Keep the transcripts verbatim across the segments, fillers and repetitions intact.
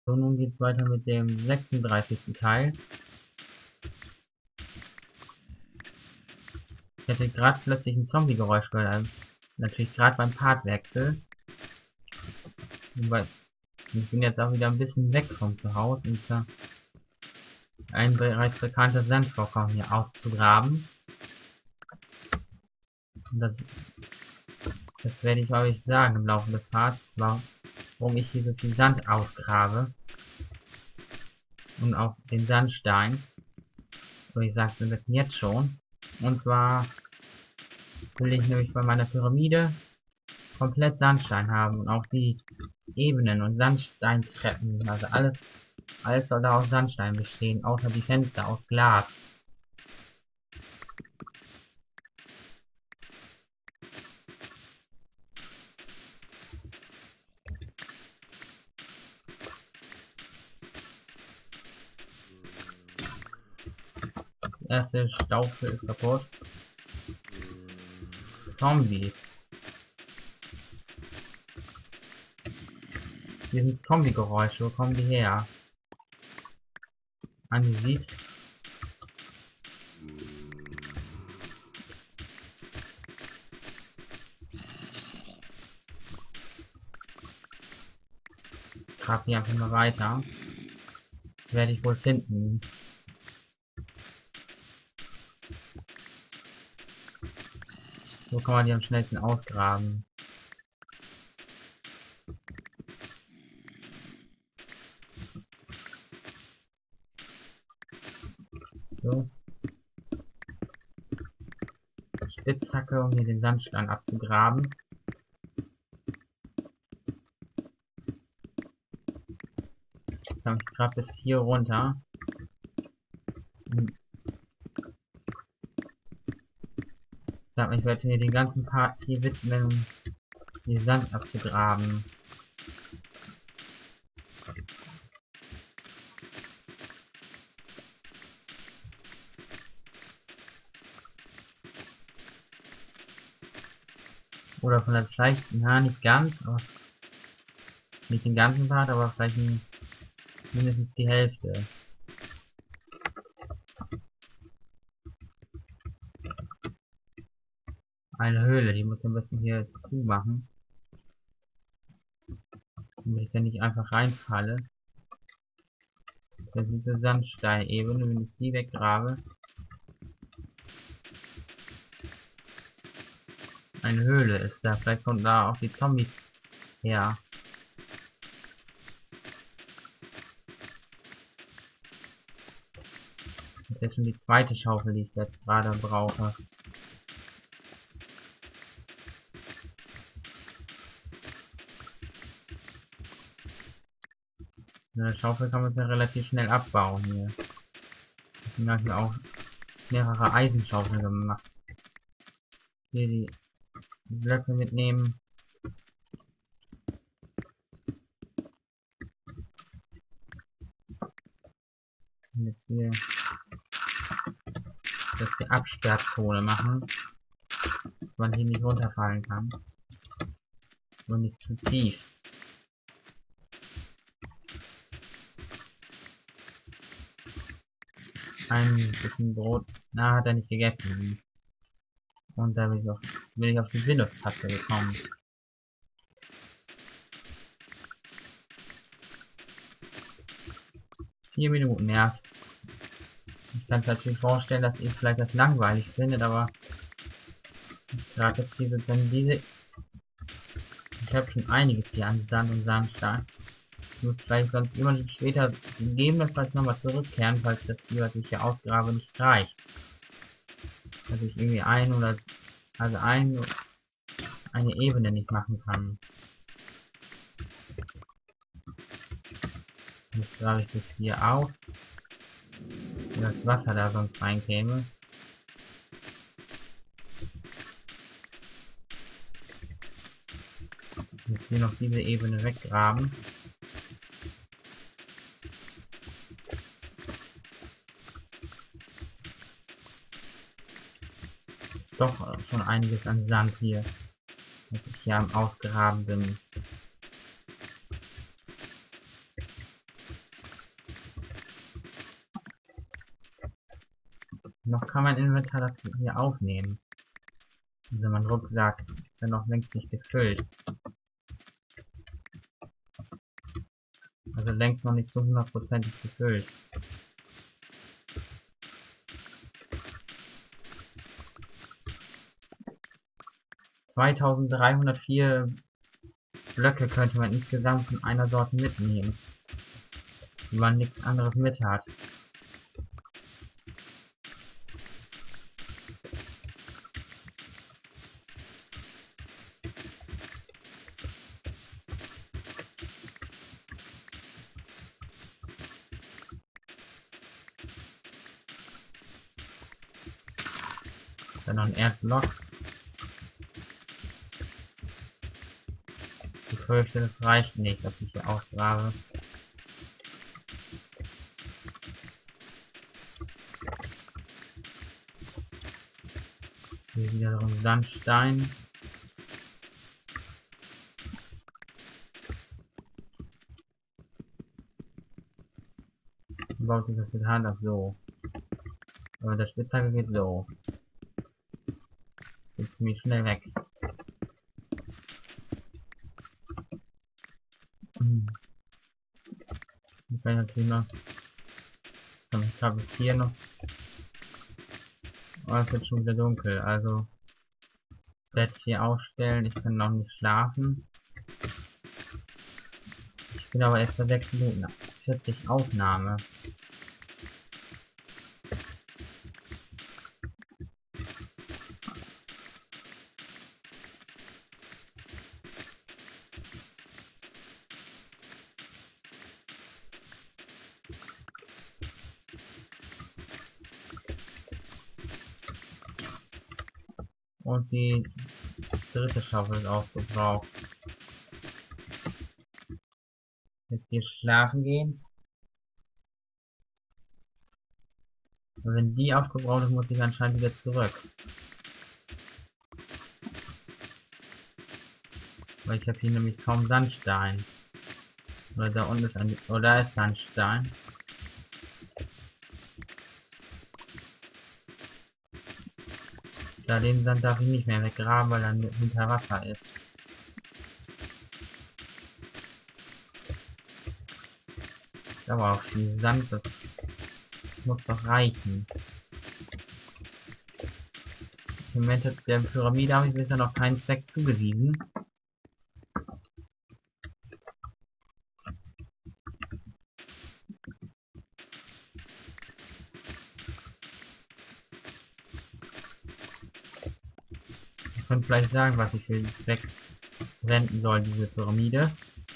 So, nun geht's weiter mit dem sechsunddreißigsten Teil. Ich hätte gerade plötzlich ein Zombie-Geräusch gehört, also natürlich gerade beim Partwechsel. Wobei, ich bin jetzt auch wieder ein bisschen weg vom Zuhause, und zwar ein bereits bekanntes Sandvorkommen hier auszugraben. Und das, das werde ich euch sagen im Laufe des Parts, warum ich hier so viel Sand ausgrabe. Und auch den Sandstein. So, ich sagte das jetzt schon. Und zwar will ich nämlich bei meiner Pyramide komplett Sandstein haben und auch die Ebenen und Sandsteintreppen, also alles, alles soll da aus Sandstein bestehen, außer die Fenster aus Glas. Die erste Stufe ist kaputt. Zombies. Hier sind Zombie-Geräusche, wo kommen die her? Andesit. Grab hier einfach mal weiter. Werde ich wohl finden. So kann man die am schnellsten ausgraben. So. Spitzhacke, um hier den Sandstein abzugraben. Dann ich gerade bis hier runter. Ich werde hier den ganzen Part hier widmen, um den Sand abzugraben. Oder von der vielleicht, na nicht ganz, aber nicht den ganzen Part, aber vielleicht mindestens die Hälfte. Eine Höhle, die muss ich ein bisschen hier zumachen. Damit ich da nicht einfach reinfalle. Das ist ja diese Sandsteinebene, wenn ich die weggrabe. Eine Höhle ist da, vielleicht kommt da auch die Zombies her. Das ist schon die zweite Schaufel, die ich jetzt gerade brauche. Eine Schaufel kann man ja relativ schnell abbauen hier. Ich habe hier auch mehrere Eisenschaufeln gemacht. Hier die Blöcke mitnehmen. Und jetzt hier das die Absperrzone machen, dass man hier nicht runterfallen kann. Und nicht zu tief. Ein bisschen Brot. Na, hat er nicht gegessen. Und da bin ich auf, bin ich auf die Windows-Taste gekommen. Vier Minuten, ja. Ich kann es natürlich vorstellen, dass ihr vielleicht das langweilig findet, aber gerade jetzt hier sind dann diese. Ich habe schon einiges hier an Sand und Sandstein. Ich muss vielleicht sonst immer später gegebenenfalls nochmal zurückkehren, falls das hier, was ich hier ausgrabe, nicht reicht. Dass ich irgendwie ein oder also ein eine Ebene nicht machen kann. Jetzt grabe ich das hier aus. Wenn das Wasser da sonst reinkäme. Jetzt hier noch diese Ebene weggraben. Doch schon einiges an Sand hier, dass ich hier am Ausgraben bin. Noch kann mein Inventar das hier aufnehmen. Also mein Rucksack ist ja noch längst nicht gefüllt. Also längst noch nicht so hundertprozentig gefüllt. zweitausenddreihundertvier Blöcke könnte man insgesamt von einer Sorte mitnehmen, wenn man nichts anderes mit hat. Dann noch ein Erdblock. Ich fürchte, das reicht nicht, dass ich hier ausgrabe. Hier wiederum Sandstein. Dann baut sich das mit Hand ab so. Aber der Spitzhacke geht so. Geht ziemlich schnell weg. Hm. Ich kann natürlich noch. Ich habe es hier noch. Oh, es wird schon wieder dunkel. Also Bett hier aufstellen. Ich kann noch nicht schlafen. Ich bin aber erst bei sechs Minuten vierzig Aufnahme. Und die dritte Schaufel ist aufgebraucht. Jetzt hier schlafen gehen. Und wenn die aufgebraucht ist, muss ich anscheinend wieder zurück. Weil ich habe hier nämlich kaum Sandstein. Oder da unten ist ein... Oder da ist Sandstein. Da den Sand darf ich nicht mehr weggraben, weil dann hinter Wasser ist. Aber auch viel Sand, das muss doch reichen. Im Moment der Pyramide habe ich bisher noch keinen Zweck zugewiesen. Ich könnte vielleicht sagen, was ich für den Zweck verwenden soll, diese Pyramide.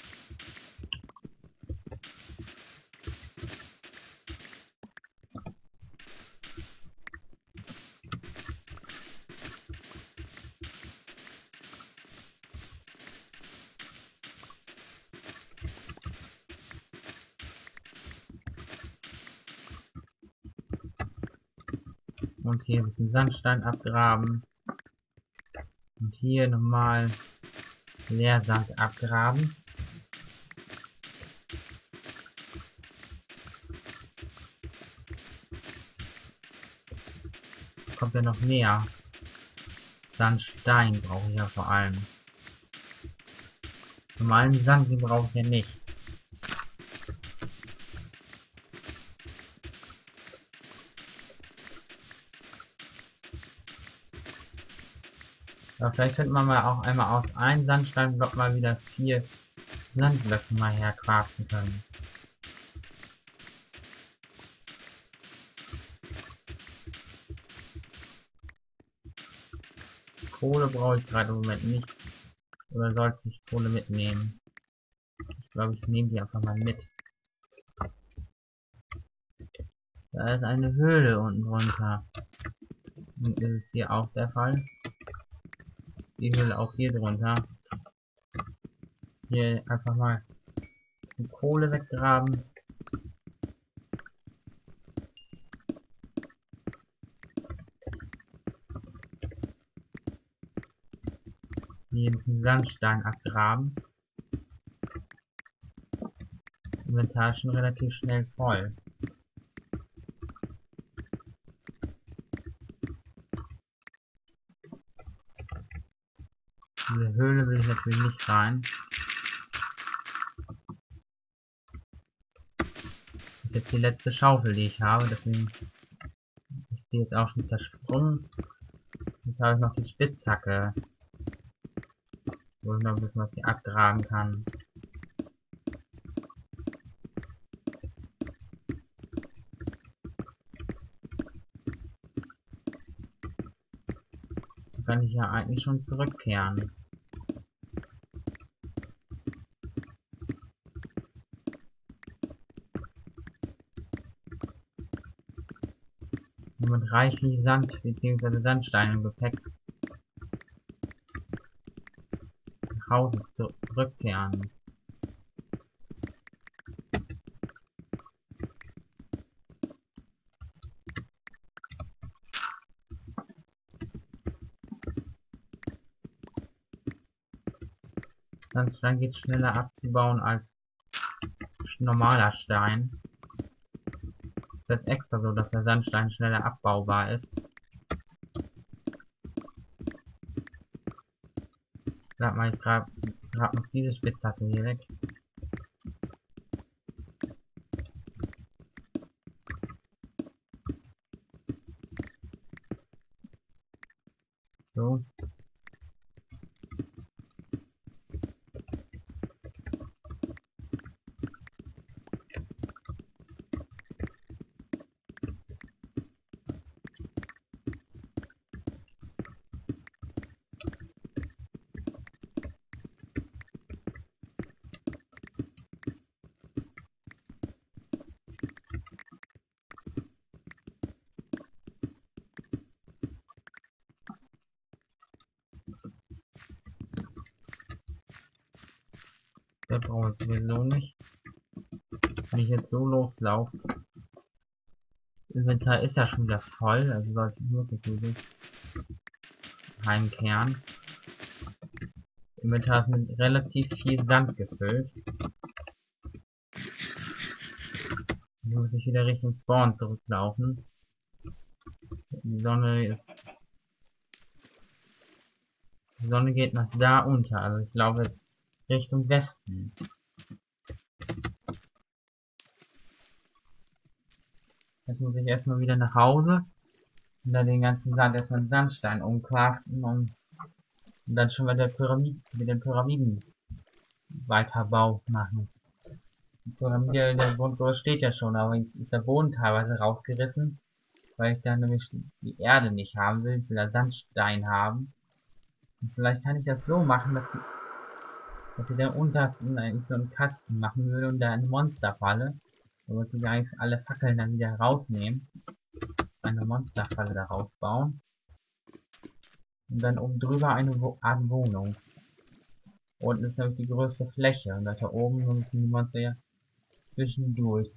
Und hier ein bisschen Sandstein abgraben. Und hier nochmal Leersand abgraben. Kommt ja noch mehr. Sandstein brauche ich ja vor allem. Normalen Sand, den brauche ich ja nicht. Aber vielleicht könnte man mal auch einmal aus einem Sandsteinblock mal wieder vier Sandblöcke mal herkraften können. Kohle brauche ich gerade im Moment nicht. Oder sollte ich Kohle mitnehmen? Ich glaube, ich nehme die einfach mal mit. Da ist eine Höhle unten drunter. Und ist es hier auch der Fall? Die Höhle auch hier drunter. Hier einfach mal die Kohle weggraben. Hier ein bisschen Sandstein abgraben. Inventar schon relativ schnell voll. Diese Höhle will ich natürlich nicht rein. Das ist jetzt die letzte Schaufel, die ich habe, deswegen ist die jetzt auch schon zersprungen. Jetzt habe ich noch die Spitzhacke, wo ich noch ein bisschen was hier abgraben kann. Dann kann ich ja eigentlich schon zurückkehren. Mit reichlich Sand bzw. Sandstein im Gepäck nach Hause zurückkehren. Sandstein geht schneller abzubauen als normaler Stein. Das ist extra so, dass der Sandstein schneller abbaubar ist. Sag mal, ich grab, grab noch diese Spitzhacke hier weg. So. Der braucht sowieso nicht. Wenn ich jetzt so loslaufe. Inventar ist ja schon wieder voll, also sollte ich wirklich sowieso heimkehren. Inventar ist mit relativ viel Sand gefüllt. Jetzt muss ich wieder Richtung Spawn zurücklaufen. Die Sonne ist. Die Sonne geht nach da unter, also ich laufe jetzt Richtung Westen. Jetzt muss ich erstmal wieder nach Hause und dann den ganzen Sand erstmal in Sandstein umkraften und, und dann schon mit der Pyramide, mit den Pyramiden Weiterbau machen. Die Pyramide, der Grundgerüst steht ja schon, aber jetzt ist der Boden teilweise rausgerissen, weil ich dann nämlich die Erde nicht haben will, ich will da Sandstein haben. Und vielleicht kann ich das so machen, dass ich, dass ich dann unter eigentlich so einen Kasten machen würde und da eine Monsterfalle. Da muss ich eigentlich alle Fackeln dann wieder rausnehmen. Eine Monsterfalle da rausbauen. Und dann oben drüber eine Wo Art Wohnung. Unten ist nämlich die größte Fläche. Und da oben müssen die Monster ja zwischendurch.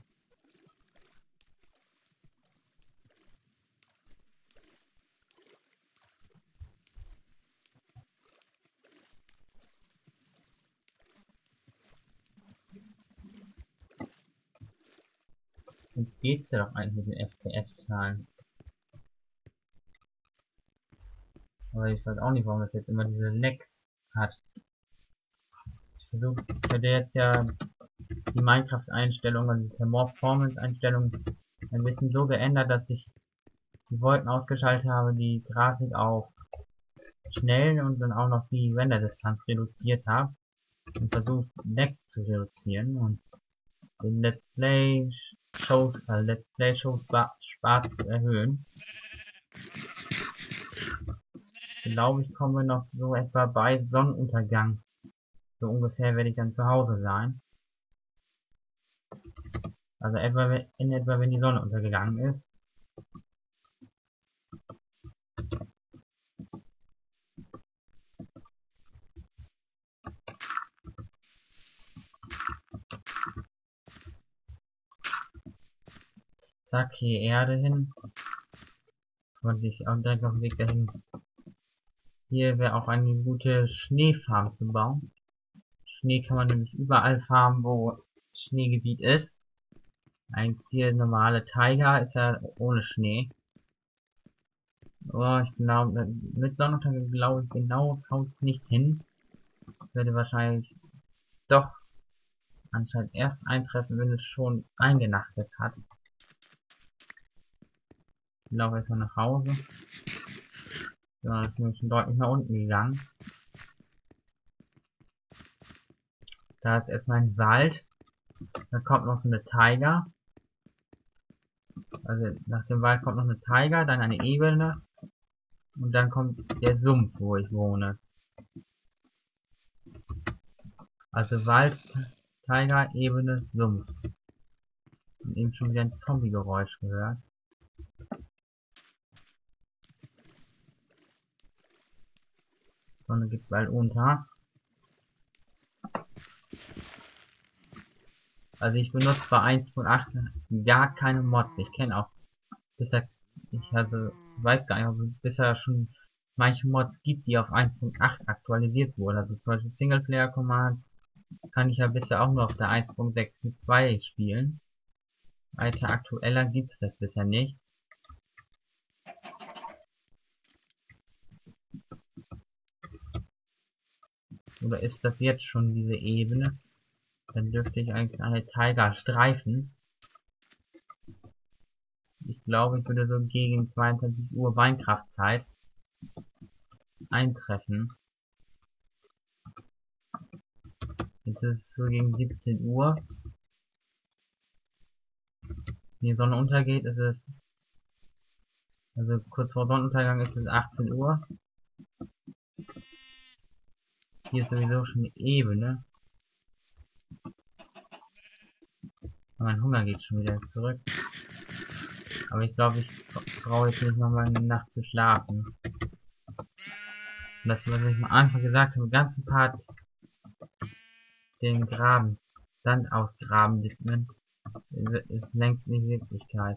Jetzt geht's ja doch eigentlich mit den F P S-Zahlen. Aber ich weiß auch nicht, warum das jetzt immer diese Lags hat. Ich versuche, ich hätte jetzt ja die Minecraft-Einstellungen und die Performance-Einstellungen ein bisschen so geändert, dass ich die Wolken ausgeschaltet habe, die Grafik auf schnell und dann auch noch die Renderdistanz reduziert habe und versucht Lags zu reduzieren und den Let's Play Shows, äh, Let's Play Shows Spaß zu erhöhen. Glaube ich, kommen wir noch so etwa bei Sonnenuntergang. So ungefähr werde ich dann zu Hause sein. Also etwa in etwa, wenn die Sonne untergegangen ist. Zack, hier Erde hin. Und ich auch direkt auf dem Weg dahin. Hier wäre auch eine gute Schneefarm zu bauen. Schnee kann man nämlich überall farmen, wo Schneegebiet ist. Eins hier normale Taiga ist ja ohne Schnee. Oh, ich glaube, mit Sonnenuntergang glaube ich genau haut es nicht hin. Das würde wahrscheinlich doch anscheinend erst eintreffen, wenn es schon eingenachtet hat. Ich laufe jetzt mal nach Hause. Ja, ich bin schon deutlich nach unten gegangen. Da ist erstmal ein Wald. Da kommt noch so eine Taiga. Also nach dem Wald kommt noch eine Taiga, dann eine Ebene. Und dann kommt der Sumpf, wo ich wohne. Also Wald, Taiga, Ebene, Sumpf. Und eben schon wieder ein Zombie-Geräusch gehört. Sonne geht bald unter. Also ich benutze bei eins Punkt acht gar keine Mods. Ich kenne auch bisher, ich also weiß gar nicht, ob es bisher schon manche Mods gibt, die auf eins Punkt acht aktualisiert wurden. Also zum Beispiel Singleplayer Command kann ich ja bisher auch nur auf der eins Punkt sechs Punkt zwei spielen. Weiter aktueller gibt's das bisher nicht. Oder ist das jetzt schon diese Ebene? Dann dürfte ich eigentlich eine Tiger streifen. Ich glaube, ich würde so gegen zweiundzwanzig Uhr Minecraft-Zeit eintreffen. Jetzt ist es so gegen siebzehn Uhr. Wenn die Sonne untergeht, ist es, also kurz vor Sonnenuntergang ist es achtzehn Uhr. Hier ist sowieso schon eine Ebene. Mein Hunger geht schon wieder zurück. Aber ich glaube, ich brauche jetzt nicht nochmal eine Nacht zu schlafen. Und das, was ich am Anfang gesagt habe, im ganzen Part den Graben, Sand ausgraben widmen, ist längst nicht Wirklichkeit.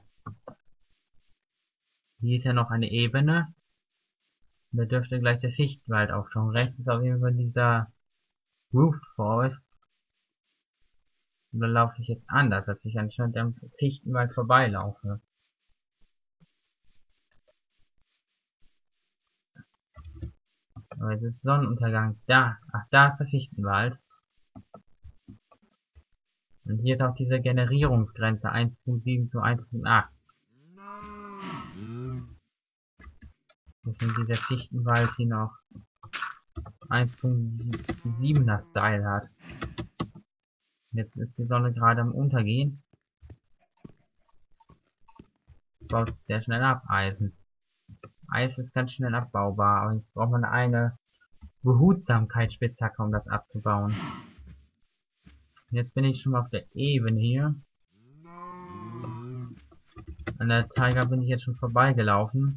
Hier ist ja noch eine Ebene. Und da dürfte gleich der Fichtenwald auftauchen. Rechts ist auf jeden Fall dieser Roofed Forest. Und da laufe ich jetzt anders, als ich anscheinend am Fichtenwald vorbeilaufe. Aber jetzt ist Sonnenuntergang. Da, ach, da ist der Fichtenwald. Und hier ist auch diese Generierungsgrenze eins Punkt sieben zu eins Punkt acht. Deswegen dieser Fichtenwald hier noch eins Punkt siebener Style hat. Jetzt ist die Sonne gerade am Untergehen. Baut es sehr schnell ab, Eisen. Eis ist ganz schnell abbaubar, aber jetzt braucht man eine Behutsamkeitsspitzhacke, um das abzubauen. Und jetzt bin ich schon mal auf der Ebene hier. An der Tiger bin ich jetzt schon vorbeigelaufen.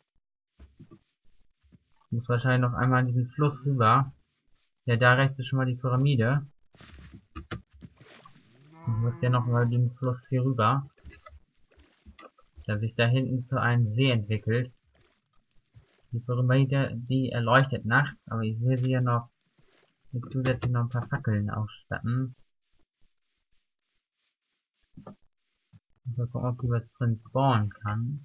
Ich muss wahrscheinlich noch einmal an diesen Fluss rüber. Ja, da rechts ist schon mal die Pyramide. Ich muss ja noch mal den Fluss hier rüber. Der sich da hinten zu einem See entwickelt. Die Pyramide, die erleuchtet nachts, aber ich will sie ja noch mit zusätzlich noch ein paar Fackeln ausstatten. Mal gucken, ob die was drin spawnen kann.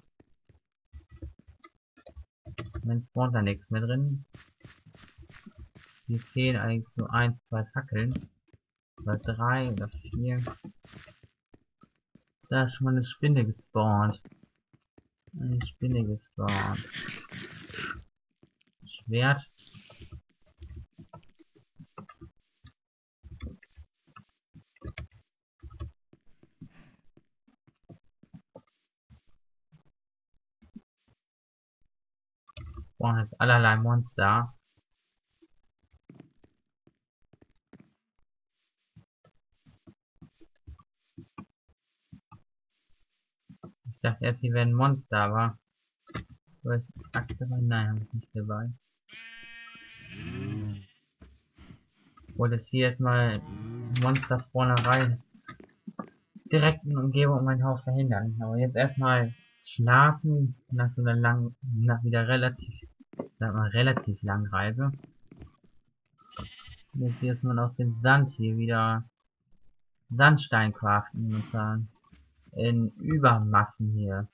Dann spawnt da nichts mehr drin. Hier fehlen eigentlich so ein, zwei Fackeln. Oder drei oder vier. Da ist schon mal eine Spinne gespawnt. Eine Spinne gespawnt. Schwert. Spawnen jetzt allerlei Monster. Ich dachte erst, hier wären Monster, aber... Achse, nein, habe ich nicht dabei. Wollte jetzt hier erstmal Monster-Spawnerei direkt in der Umgebung um mein Haus verhindern. Aber jetzt erstmal schlafen nach so einer langen, nach wieder relativ, sag mal, relativ langen Reise. Und jetzt hier erstmal aus dem Sand hier wieder Sandstein craften und sagen. In Übermassen hier.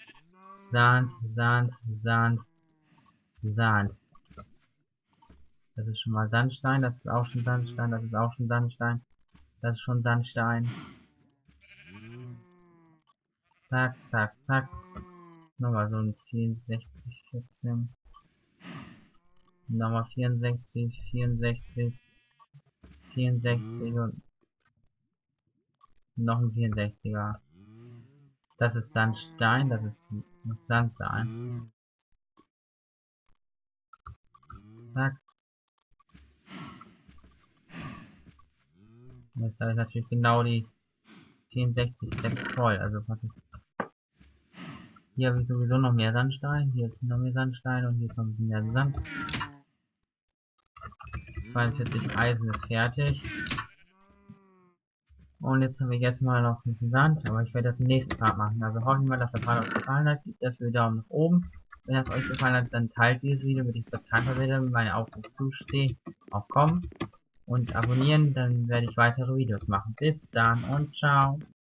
Sand, Sand, Sand, Sand. Das ist schon mal Sandstein, das ist auch schon Sandstein, das ist auch schon Sandstein. Das ist schon Sandstein. Zack, zack, zack. Nochmal so ein vierundsechzig, vierzehn. Nochmal vierundsechzig, vierundsechzig, vierundsechzig und noch ein vierundsechziger. Das ist Sandstein, das ist, muss Sand sein. Zack. Jetzt habe ich natürlich genau die vierundsechzig Steps voll. Also hier habe ich sowieso noch mehr Sandstein. Hier ist noch mehr Sandstein und hier ist noch ein bisschen mehr Sand. zweiundvierzig Eisen ist fertig. Und jetzt habe ich erstmal noch ein bisschen Sand, aber ich werde das im nächsten Part machen. Also hoffen wir, dass der Part euch gefallen hat. Gebt dafür Daumen nach oben. Wenn das euch gefallen hat, dann teilt dieses Video, damit ich bekannter werde, wenn meine Aufrufe zustehen, auch kommen. Und abonnieren, dann werde ich weitere Videos machen. Bis dann und ciao.